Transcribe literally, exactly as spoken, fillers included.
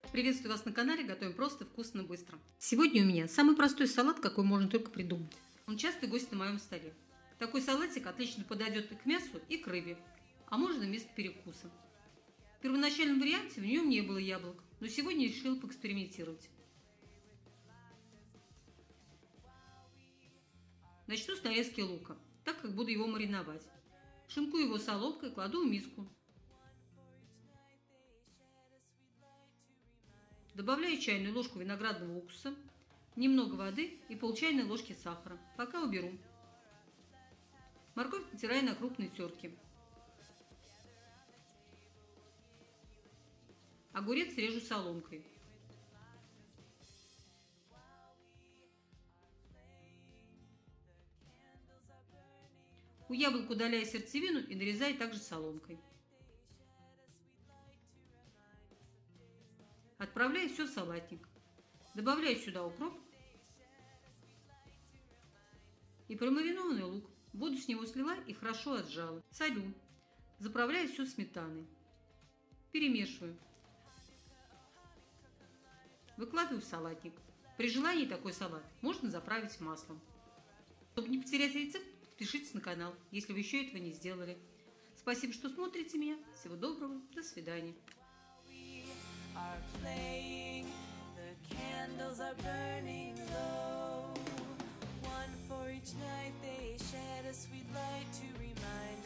Приветствую вас на канале «Готовим просто, вкусно, быстро». Сегодня у меня самый простой салат, какой можно только придумать. Он частый гость на моем столе. Такой салатик отлично подойдет и к мясу, и к рыбе, а можно вместо перекуса. В первоначальном варианте в нем не было яблок, но сегодня решил поэкспериментировать. Начну с нарезки лука, так как буду его мариновать. Шинкую его соломкой, кладу в миску. Добавляю чайную ложку виноградного уксуса, немного воды и пол чайной ложки сахара, пока уберу. Морковь натираю на крупной терке. Огурец режу соломкой. У яблок удаляю сердцевину и нарезаю также соломкой. Отправляю все в салатник. Добавляю сюда укроп и промаринованный лук. Воду с него слила и хорошо отжала. Солю. Заправляю все сметаной. Перемешиваю. Выкладываю в салатник. При желании такой салат можно заправить маслом. Чтобы не потерять рецепт, подпишитесь на канал, если вы еще этого не сделали. Спасибо, что смотрите меня. Всего доброго. До свидания. Are playing, the candles are burning low. One for each night they shed a sweet light to remind